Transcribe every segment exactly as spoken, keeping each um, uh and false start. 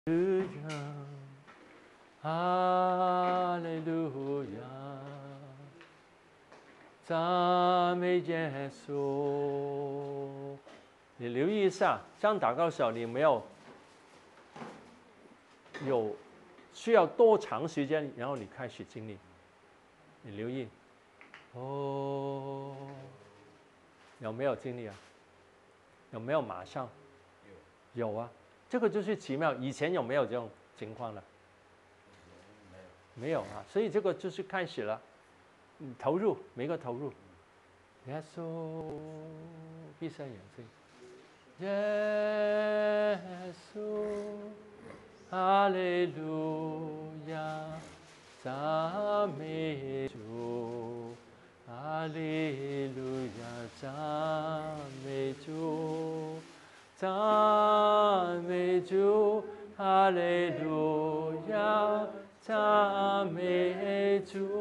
哈利路亚，赞美耶稣。你留意一下，这样祷告的时候，你有没有有需要多长时间，然后你开始经历？你留意，哦，有没有经历啊？有没有马上？有，有啊，这个就是奇妙。以前有没有这种情况呢？没有啊，所以这个就是开始了，嗯，投入，每个投入。耶稣，闭上眼睛。耶稣，哈利路亚，赞美主，哈利路亚，赞美主，赞美主，哈利路亚。赞美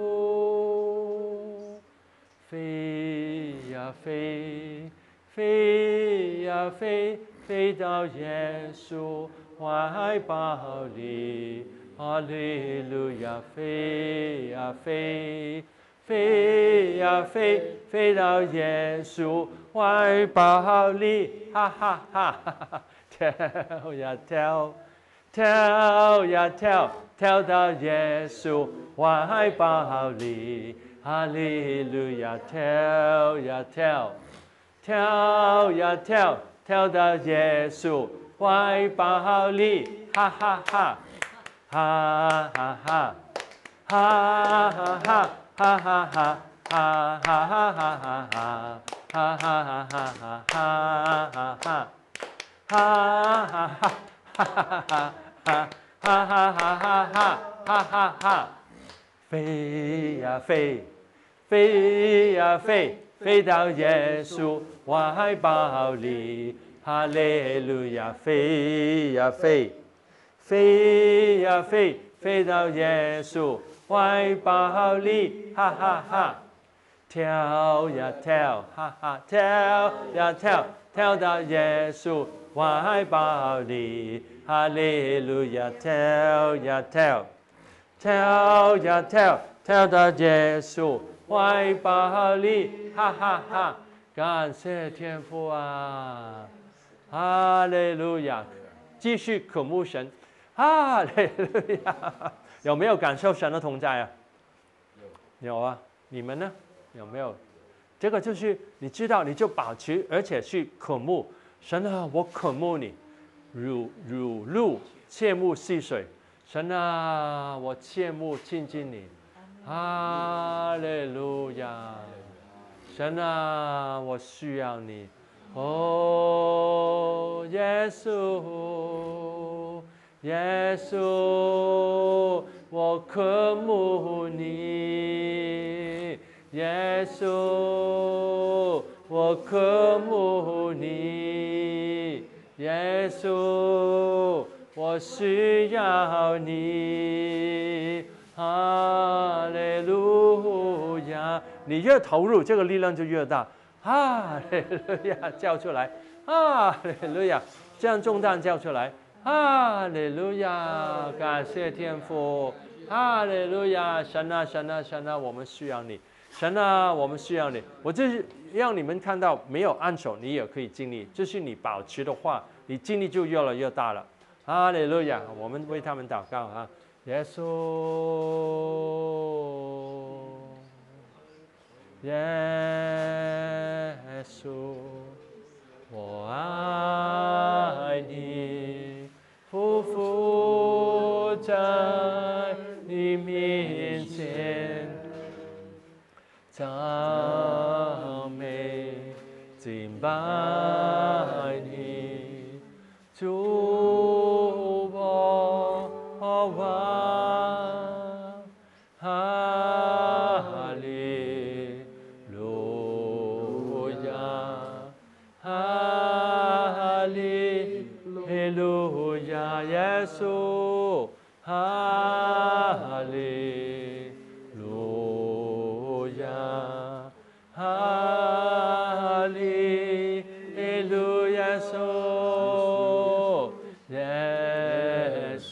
主，飞呀飞，飞呀飞，飞到耶稣怀抱里，哈利路亚！飞呀飞，飞呀飞，飞到耶稣怀抱里，哈哈哈哈！跳呀跳，跳呀跳。跳到耶稣怀抱里，哈利路亚！跳呀跳，跳呀跳，跳到耶稣怀抱里，哈哈哈，哈哈哈，哈哈哈，哈哈哈，哈哈哈哈哈哈，哈哈哈哈哈哈，哈哈哈，哈哈哈哈。哈哈哈哈哈哈哈哈！飞呀飞，飞呀飞，飞到耶稣怀抱里，哈利路亚！飞呀飞，飞呀飞，飞到耶稣怀抱里，哈哈哈！跳呀跳，哈哈跳呀跳，跳到耶稣怀抱里。哈利路亚，跳呀跳，跳呀跳，跳到耶稣怀抱里，哈哈哈！感谢天父啊，哈利路亚！继续渴慕神，哈利路亚！有没有感受神的同在啊？有，有啊！你们呢？有没有？这个就是你知道，你就保持，而且去渴慕神啊！我渴慕你。如如露切慕溪水，神啊，我切慕亲近你，哈利路亚！神啊，我需要你，哦，耶稣，耶稣，我渴慕你，耶稣，我渴慕你。耶稣，我需要你，哈利路亚！你越投入，这个力量就越大，哈利路亚！叫出来，哈利路亚！这样重担叫出来，哈利路亚！感谢天父，哈利路亚！神啊，神啊，神啊，我们需要你。神啊，我们需要你。我就是让你们看到，没有按手，你也可以经历。就是你保持的话，你经历就越来越大了。哈利路亚！我们为他们祷告啊，耶稣，耶稣，我爱你，匍匐在你面前。赞美敬拜你，主我王，哈利路亚，哈利路亚，耶稣，哈利路亚。哈利路亚，耶稣，耶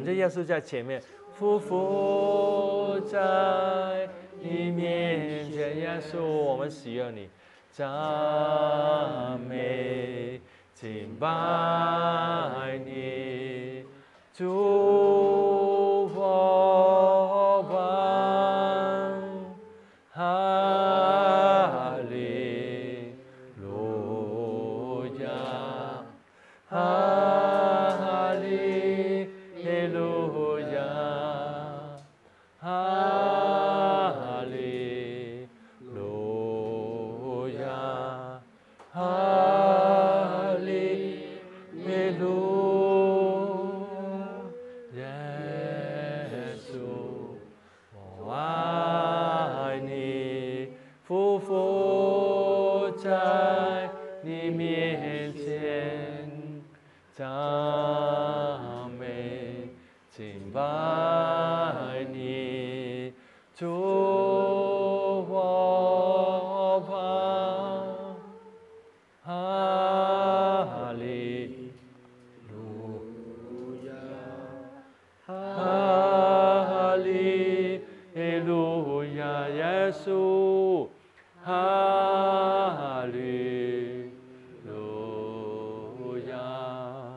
想着耶稣在前面，匍匐在你面前，耶稣，我们需要你，赞美敬拜你，主我王，哈利路亚，哈利路亚，哈利路亚，哈利路亚，耶稣，我爱你，匍匐在你面前，赞美敬拜你，主我王，哈利路亚，哈利路亚，耶稣，哈利路亚，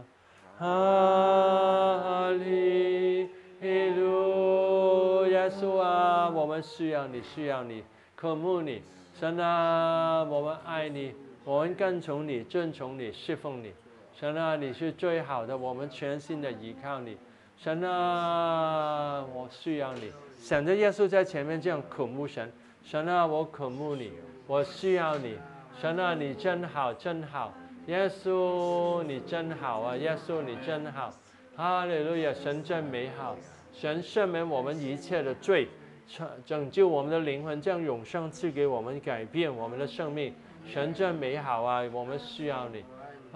哈利路亚，耶稣啊，我们需要你，需要你，渴慕你，神啊，我们爱你，我们跟从你，遵从你，侍奉你，神啊，你是最好的，我们全心的依靠你，神啊，我需要你，想着耶稣在前面这样渴慕神，神啊，我渴慕你，我需要你，神啊，你真好，真好，耶稣你真好啊，耶稣你真好，哈利路亚，神真美好，神赦免我们一切的罪，拯救我们的灵魂，将永生赐给我们，改变我们的生命，神真美好啊，我们需要你，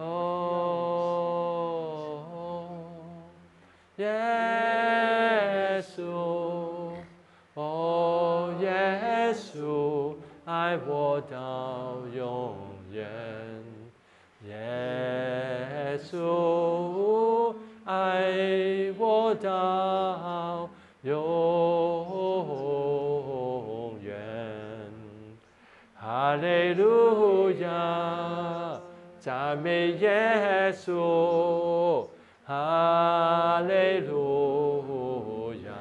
哦，耶稣，哦，耶稣，爱我到永远，耶稣，爱我到永远，哈利路亚，赞美耶稣，哈利路亚，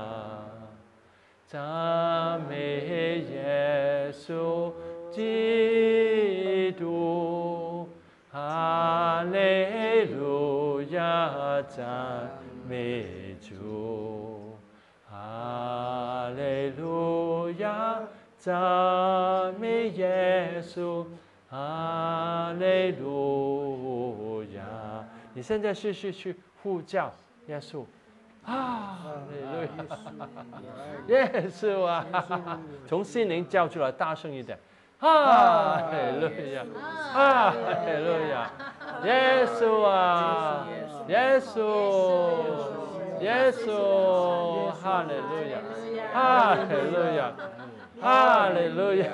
赞美耶稣基督，哈利路亚，赞美主，哈利路亚，赞美耶稣，哈利路亚。你现在是是去呼叫耶稣啊，哈利路亚，耶稣啊，从心灵叫出来，大声一点，哈利路亚，哈利路亚，耶稣啊，耶稣，耶稣，哈利路亚，哈利路亚，哈利路亚，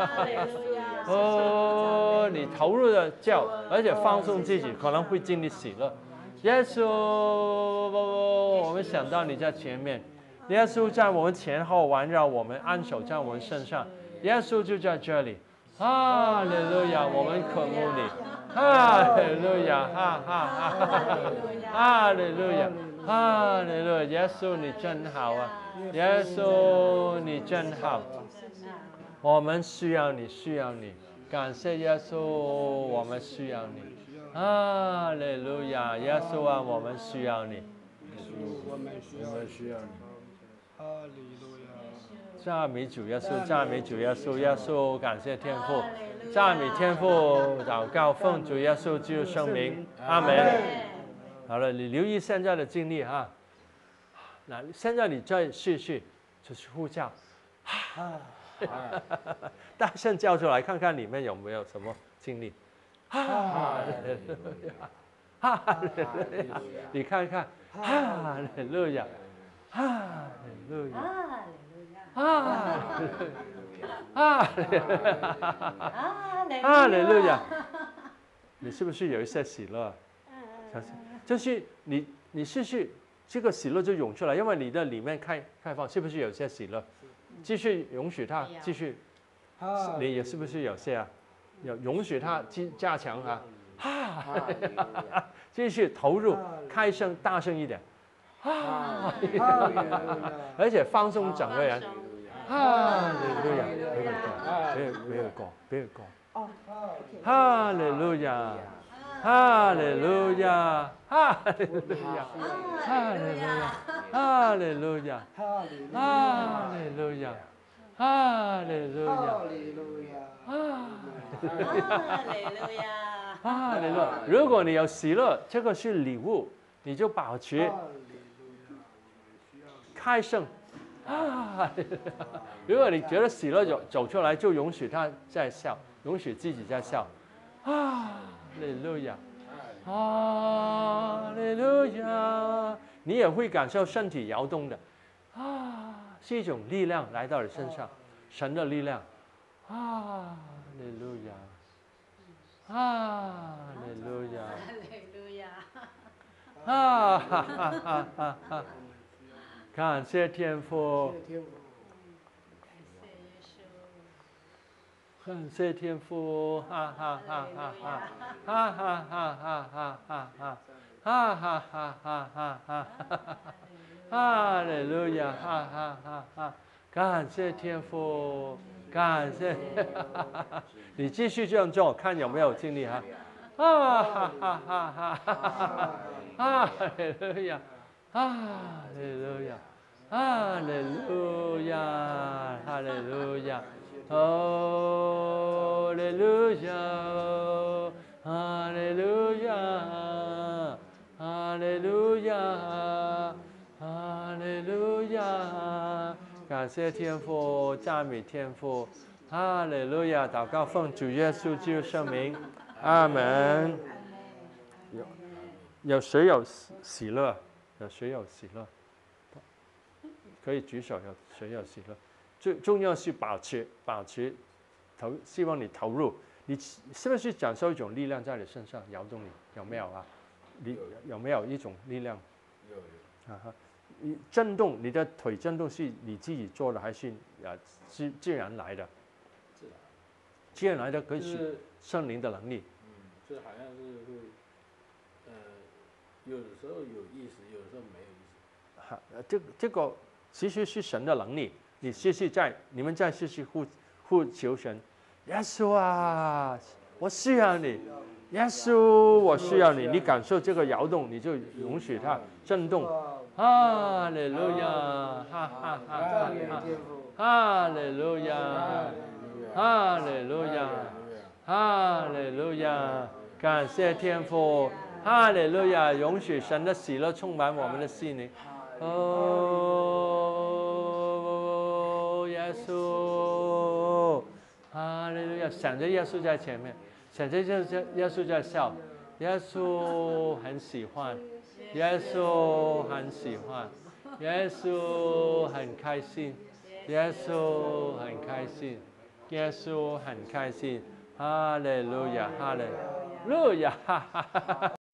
哦，你投入的叫，而且放松自己，可能会经历喜乐。耶稣，我们想到你在前面，耶稣在我们前后环绕我们，按手在我们身上，耶稣就在这里。哈利路亚，我们渴慕你。哈利路亚，哈哈哈哈，哈利路亚，哈利路亚，耶稣你真好啊，耶稣你真好，我们需要你，需要你，感谢耶稣，我们需要你。哈利路亚，耶稣啊，我们需要你。 我们需要你。哈利路亚。 赞美主耶稣，赞美主耶稣，耶稣感谢天父，赞美天父，祷告奉主耶稣基督圣名，阿门。好了，你留意现在的经历哈。那现在你再试试，就是呼叫，大声叫出来，看看里面有没有什么经历。哈利路亚，哈利路亚，你看看，哈利路亚，哈利路亚，哈利路亚，哈利路亚，哈利路亚，你是不是有一些喜乐？就是你，你试试这个喜乐就涌出来，因为你的里面开开放，是不是有些喜乐？继续允许它，继续，你也是不是有些啊？有允许它加加强啊，哈，继续投入，开声大声一点，啊，而且放松整个人，哈利路亚，别别过，别过，哈利路亚。哈利路亚，哈利路亚，哈利路亚，哈利路亚，哈利路亚，哈利路亚，哈利路亚，哈利路亚。如果你有喜乐，这个是礼物，你就保持开声。啊！如果你觉得喜乐走走出来，就允许他在笑，允许自己在笑。啊！哈利路亚，哈利路亚，你也会感受身体摇动的，啊，是一种力量来到你身上，神的力量，啊，哈利路亚，啊，哈利路亚，哈利路亚，啊哈哈哈哈哈，感谢天父。感谢天父，哈哈哈哈哈，哈哈哈哈哈哈哈，哈哈哈哈哈哈，哈利路亚，哈哈哈哈，感谢天父，感谢，你继续这样做，看有没有尽力哈，啊哈哈哈哈哈，哈利路亚，哈利路亚，哈利路亚，哈利路亚。哈利路亚，哈利路亚，哈利路亚，哈利路亚！感谢天父，赞美天父，哈利路亚！祷告奉主耶稣基督圣名，阿门。有有谁有喜乐？有谁有喜乐？可以举手。有谁有喜乐？最重要是保持保持投，希望你投入，你是不是感受一种力量在你身上摇动你？有没有啊？你有没有一种力量？ 有有。 啊哈，你震动，你的腿震动是你自己做的还是啊自自然来的？ 自然。 自然来的可以是圣灵的能力。 嗯，这好像是会，呃，有的时候有意思，有的时候没有意思。 哈，这这个其实是神的能力。你试试在，你们再试试呼呼求神，耶稣啊，我需要你，耶稣，我需要你。你感受这个摇动，你就允许它震动。哈利路亚，哈哈哈哈哈，哈利路亚，哈利路亚，哈利路亚，感谢天父，哈利路亚，允许神的喜乐充满我们的心灵。哦，耶稣，哈利路亚！想着耶稣在前面，想着耶稣耶稣在笑，耶稣很喜欢，耶稣很喜欢，耶稣很开心，耶稣很开心，耶稣很开心，哈利路亚，哈利路亚，哈哈哈哈。